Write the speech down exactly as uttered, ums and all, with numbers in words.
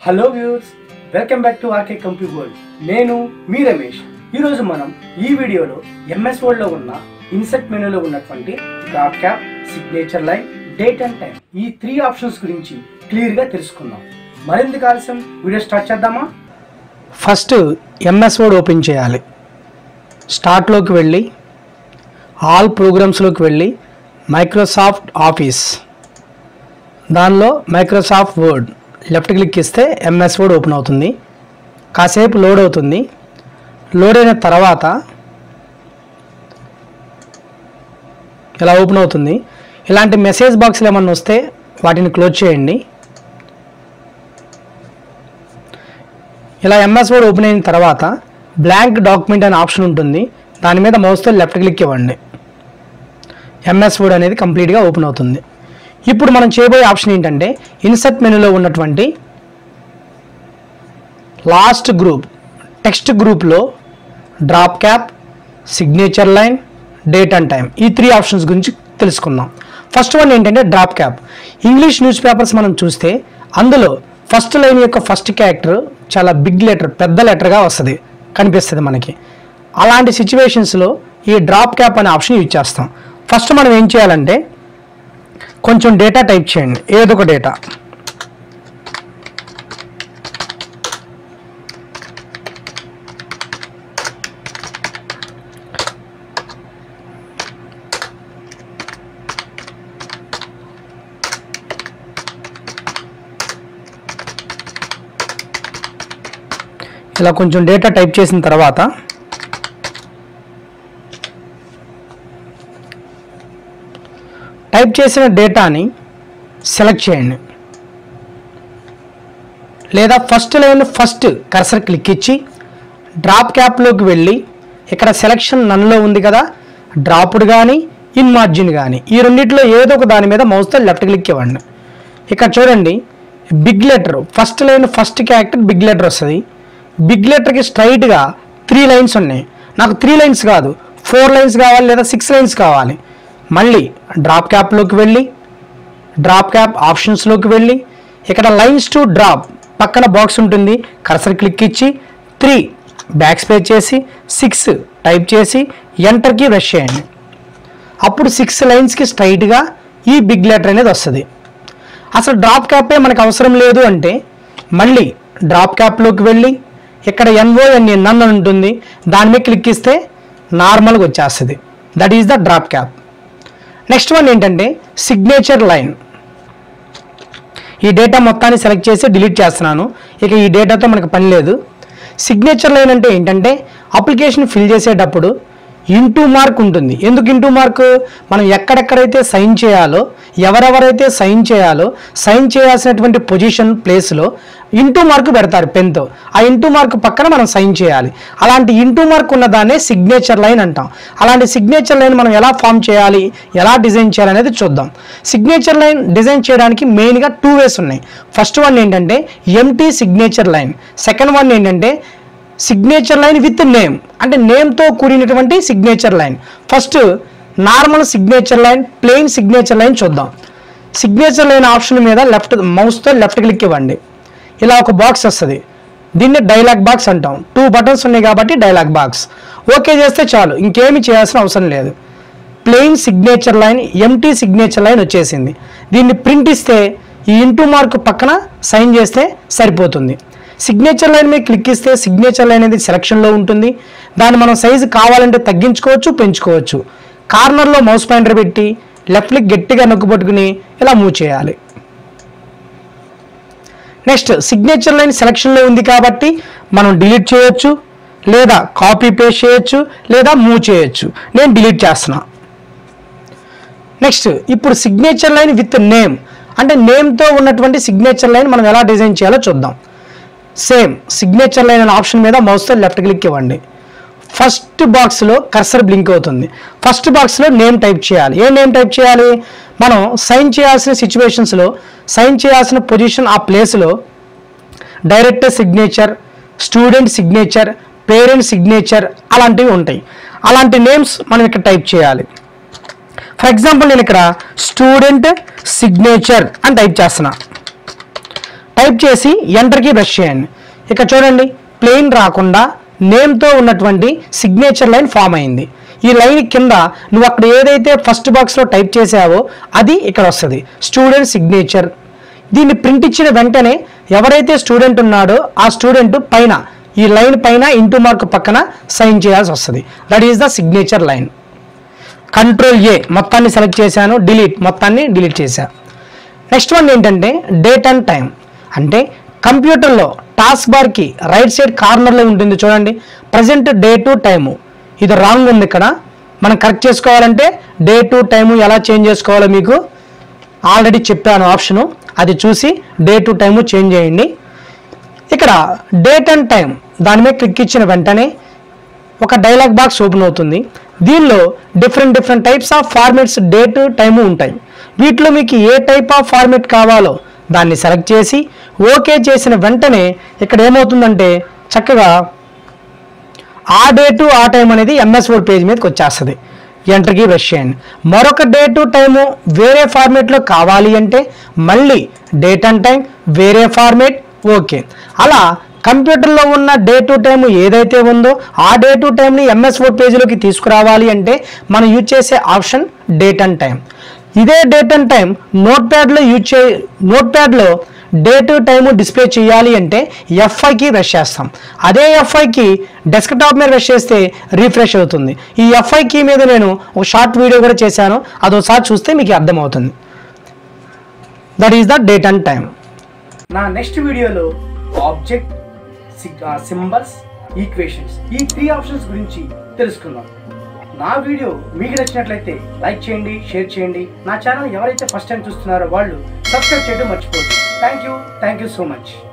Hello viewers, welcome back to RK computer world. నేను మీ రమేష్. ఈరోజు మనం ఈ వీడియోలో ఎంఎస్ వర్డ్ లో ఉన్న ఇన్సర్ట్ మెనూలో ఉన్నటువంటి drop cap, signature line, date and time ఈ త్రీ ఆప్షన్స్ గురించి క్లియర్ గా తెలుసుకుందాం. మరింత ఆలస్యం వీడియో స్టార్ట్ చేద్దామా? ఫస్ట్ ఎంఎస్ వర్డ్ ఓపెన్ చేయాలి. స్టార్ట్లోకి వెళ్ళి ఆల్ ప్రోగ్రామ్స్లోకి వెళ్ళి మైక్రోసాఫ్ట్ ఆఫీస్, దానిలో మైక్రోసాఫ్ట్ వర్డ్ లెఫ్ట్ క్లిక్ ఇస్తే ఎంఎస్ వర్డ్ ఓపెన్ అవుతుంది. కాసేపు లోడ్ అవుతుంది. లోడ్ అయిన తర్వాత ఇలా ఓపెన్ అవుతుంది. ఇలాంటి మెసేజ్ బాక్స్లు ఏమన్నా వస్తే వాటిని క్లోజ్ చేయండి. ఇలా ఎంఎస్ వర్డ్ ఓపెన్ అయిన తర్వాత బ్లాంక్ డాక్యుమెంట్ అనే ఆప్షన్ ఉంటుంది. దాని మీద మౌస్తో లెఫ్ట్ క్లిక్ ఇవ్వండి. ఎంఎస్ వర్డ్ అనేది కంప్లీట్గా ఓపెన్ అవుతుంది. ఇప్పుడు మనం చేయబోయే ఆప్షన్ ఏంటంటే ఇన్సర్ట్ మెనూలో ఉన్నటువంటి లాస్ట్ గ్రూప్ టెక్స్ట్ గ్రూప్లో drop cap, signature line, date and time ఈ త్రీ ఆప్షన్స్ గురించి తెలుసుకుందాం. ఫస్ట్ వన్ ఏంటంటే drop cap. English newspapers మనం చూస్తే అందులో ఫస్ట్ లైన్ యొక్క ఫస్ట్ క్యారెక్టర్ చాలా బిగ్ లెటర్, పెద్ద లెటర్గా వస్తుంది, కనిపిస్తుంది మనకి. అలాంటి సిచ్యువేషన్స్లో ఈ డ్రాప్ క్యాప్ అనే ఆప్షన్ యూజ్ చేస్తాం. ఫస్ట్ మనం ఏం చేయాలంటే కొంచెం డేటా టైప్ చేయండి, ఏదో ఒక డేటా. ఇలా కొంచెం డేటా టైప్ చేసిన తర్వాత టైప్ చేసిన డేటాని సెలెక్ట్ చేయండి. లేదా first line first cursor click ఇచ్చి డ్రాప్ క్యాప్లోకి వెళ్ళి ఇక్కడ సెలెక్షన్ నన్లో ఉంది కదా, డ్రాప్డ్ కానీ ఇన్ మార్జిన్ కానీ ఈ రెండిట్లో ఏదో ఒక దాని మీద మౌస్తో లెఫ్ట్ క్లిక్ ఇవ్వండి. ఇక్కడ చూడండి, big letter first line first character big letter వస్తుంది. బిగ్ లెటర్కి స్ట్రైట్గా త్రీ లైన్స్ ఉన్నాయి. నాకు త్రీ లైన్స్ కాదు, ఫోర్ లైన్స్ కావాలి లేదా సిక్స్ లైన్స్ కావాలి. మళ్ళీ డ్రాప్ క్యాప్లోకి వెళ్ళి డ్రాప్ క్యాప్ ఆప్షన్స్లోకి వెళ్ళి ఇక్కడ లైన్స్ టు డ్రాప్ పక్కన బాక్స్ ఉంటుంది, కర్సర్ క్లిక్ ఇచ్చి త్రీ బ్యాక్ స్పేస్ చేసి సిక్స్ టైప్ చేసి ఎంటర్కి ప్రెస్ చేయండి. అప్పుడు సిక్స్ లైన్స్కి స్ట్రైట్గా ఈ బిగ్ లెటర్ అనేది వస్తుంది. అసలు డ్రాప్ క్యాపే మనకు అవసరం లేదు అంటే మళ్ళీ డ్రాప్ క్యాప్లోకి వెళ్ళి ఇక్కడ ఎన్ఓఎన్ఏ నన్ అని ఉంటుంది, దాని మీద క్లిక్ ఇస్తే నార్మల్గా వచ్చేస్తుంది. That is the drop cap. Next one ఏంటంటే సిగ్నేచర్ లైన్. ఈ డేటా మొత్తాన్ని సెలెక్ట్ చేసి డిలీట్ చేస్తున్నాను. ఇక ఈ డేటాతో మనకు పని లేదు. సిగ్నేచర్ లైన్ అంటే ఏంటంటే అప్లికేషన్ ఫిల్ చేసేటప్పుడు ఇంటూ మార్క్ ఉంటుంది. ఎందుకు ఇంటూ మార్క్? మనం ఎక్కడెక్కడైతే సైన్ చేయాలో, ఎవరెవరైతే సైన్ చేయాలో సైన్ చేయాల్సినటువంటి పొజిషన్ ప్లేస్లో ఇంటూ మార్క్ పెడతారు పెన్తో. ఆ ఇంటూ మార్క్ పక్కన మనం సైన్ చేయాలి. అలాంటి ఇంటూ మార్క్ ఉన్న దాన్నే సిగ్నేచర్ లైన్ అంటాం. అలాంటి సిగ్నేచర్ లైన్ మనం ఎలా ఫామ్ చేయాలి, ఎలా డిజైన్ చేయాలి అనేది చూద్దాం. సిగ్నేచర్ లైన్ డిజైన్ చేయడానికి మెయిన్గా టూ వేస్ ఉన్నాయి. ఫస్ట్ వన్ ఏంటంటే empty signature line. Second one ఏంటంటే సిగ్నేచర్ లైన్ విత్ నేమ్, అంటే నేమ్తో కూడినటువంటి signature line. First normal signature line, plain signature line చూద్దాం. సిగ్నేచర్ లైన్ ఆప్షన్ మీద లెఫ్ట్ మౌస్తో లెఫ్ట్ క్లిక్ ఇవ్వండి. ఇలా ఒక బాక్స్ వస్తుంది. దీన్ని డైలాగ్ బాక్స్ అంటాం. టూ బటన్స్ ఉన్నాయి కాబట్టి డైలాగ్ బాక్స్. ఓకే చేస్తే చాలు, ఇంకేమి చేయాల్సిన అవసరం లేదు. Plain signature line, empty signature line వచ్చేసింది. దీన్ని ప్రింట్ ఇస్తే ఈ ఇంటూ మార్క్ పక్కన సైన్ చేస్తే సరిపోతుంది. సిగ్నేచర్ లైన్ మీద క్లిక్ ఇస్తే సిగ్నేచర్ లైన్ అనేది సెలక్షన్లో ఉంటుంది. దాన్ని మనం సైజు కావాలంటే తగ్గించుకోవచ్చు, పెంచుకోవచ్చు. కార్నర్లో మౌస్ పాయింటర్ పెట్టి లెఫ్ట్ క్లిక్ గట్టిగా నొక్కు పట్టుకుని ఇలా మూవ్ చేయాలి. నెక్స్ట్ సిగ్నేచర్ లైన్ సెలక్షన్లో ఉంది కాబట్టి మనం డిలీట్ చేయొచ్చు, లేదా కాపీ పేస్ట్ చేయొచ్చు, లేదా మూవ్ చేయొచ్చు. నేను డిలీట్ చేస్తున్నా. నెక్స్ట్ ఇప్పుడు సిగ్నేచర్ లైన్ విత్ నేమ్, అంటే నేమ్తో ఉన్నటువంటి సిగ్నేచర్ లైన్ మనం ఎలా డిజైన్ చేయాలో చూద్దాం. సేమ్ సిగ్నేచర్ లైన్ అనే ఆప్షన్ మీద మౌస్తో లెఫ్ట్ క్లిక్ ఇవ్వండి. ఫస్ట్ బాక్స్లో కర్సర్ బ్లింక్ అవుతుంది. ఫస్ట్ బాక్స్లో నేమ్ టైప్ చేయాలి. ఏ నేమ్ టైప్ చేయాలి? మనం సైన్ చేయాల్సిన సిచ్యువేషన్స్లో సైన్ చేయాల్సిన పొజిషన్ ఆ ప్లేస్లో director signature, student signature, parent signature అలాంటివి ఉంటాయి. అలాంటి నేమ్స్ మనం ఇక్కడ టైప్ చేయాలి. ఫర్ ఎగ్జాంపుల్ నేను ఇక్కడ స్టూడెంట్ సిగ్నేచర్ అని టైప్ చేస్తున్నా. టైప్ చేసి ఎంటర్కి ప్రెస్ చేయండి. ఇక చూడండి ప్లెయిన్ రాకుండా నేమ్తో ఉన్నటువంటి సిగ్నేచర్ లైన్ ఫామ్ అయింది. ఈ లైన్ కింద నువ్వు అక్కడ ఏదైతే ఫస్ట్ బాక్స్లో టైప్ చేసావో అది ఇక్కడ వస్తుంది, స్టూడెంట్ సిగ్నేచర్. దీన్ని ప్రింట్ ఇచ్చిన వెంటనే ఎవరైతే స్టూడెంట్ ఉన్నాడో ఆ స్టూడెంట్ పైన ఈ లైన్ పైన ఇంటూ మార్క్ పక్కన సైన్ చేయాల్సి వస్తుంది. That is the signature line. Control A మొత్తాన్ని సెలెక్ట్ చేశాను, డిలీట్ మొత్తాన్ని డిలీట్ చేశాను. నెక్స్ట్ వన్ ఏంటంటే డేట్ అండ్ టైం. అంటే కంప్యూటర్లో టాస్క్ బార్కి రైట్ సైడ్ కార్నర్లో ఉంటుంది చూడండి, ప్రజెంట్ డే టు టైము. ఇది రాంగ్ ఉంది ఇక్కడ. మనం కరెక్ట్ చేసుకోవాలంటే డే టు టైము ఎలా చేంజ్ చేసుకోవాలో మీకు ఆల్రెడీ చెప్పాను ఆప్షను, అది చూసి డే టు టైము చేంజ్ చేయండి. ఇక్కడ డేట్ అండ్ టైం దాని మీద క్లిక్ ఇచ్చిన వెంటనే ఒక డైలాగ్ బాక్స్ ఓపెన్ అవుతుంది. దీనిలో different different types of formats date time ఉంటాయి. వీటిలో మీకు ఏ టైప్ ఆఫ్ ఫార్మేట్ కావాలో దాన్ని సెలెక్ట్ చేసి ఓకే చేసిన వెంటనే ఇక్కడ ఏమవుతుందంటే చక్కగా ఆ డేటు ఆ టైం అనేది ఎంఎస్ వర్డ్ పేజ్ మీదకి వచ్చేస్తుంది. ఎంటర్కి ప్రెస్ చేయండి. మరొక డేటు టైము వేరే ఫార్మేట్లో కావాలి అంటే మళ్ళీ డేట్ అండ్ టైం వేరే ఫార్మేట్ ఓకే. అలా కంప్యూటర్లో ఉన్న డే టు టైము ఏదైతే ఉందో ఆ డే టు టైంని ఎంఎస్ వర్డ్ పేజీలోకి తీసుకురావాలి అంటే మనం యూజ్ చేసే ఆప్షన్ డేట్ అండ్ టైం. ఇదే డేట్ అండ్ టైం నోట్ ప్యాడ్లో యూజ్ చే నోట్ ప్యాడ్లో డే టు టైము డిస్ప్లే చేయాలి అంటే ఎఫ్ఐకి ప్రెస్ చేస్తాం. అదే ఎఫ్ఐకి డెస్క్టాప్ మీద ప్రెస్ చేస్తే రీఫ్రెష్ అవుతుంది. ఈ ఎఫ్ఐ కీ మీద నేను ఒక షార్ట్ వీడియో కూడా చేశాను, అదోసారి చూస్తే మీకు అర్థమవుతుంది. That is the date and time. నా నెక్స్ట్ వీడియోలో ఆబ్జెక్ట్, సింబల్స్, ఈక్వేషన్స్ ఈ త్రీ ఆప్షన్స్ గురించి తెలుసుకుందాం. నా వీడియో మీకు నచ్చినట్లయితే లైక్ చేయండి, షేర్ చేయండి. నా ఛానల్ ఎవరైతే ఫస్ట్ టైం చూస్తున్నారో వాళ్ళు సబ్స్క్రైబ్ చేయడం మర్చిపోవద్దు. Thank you thank you so much.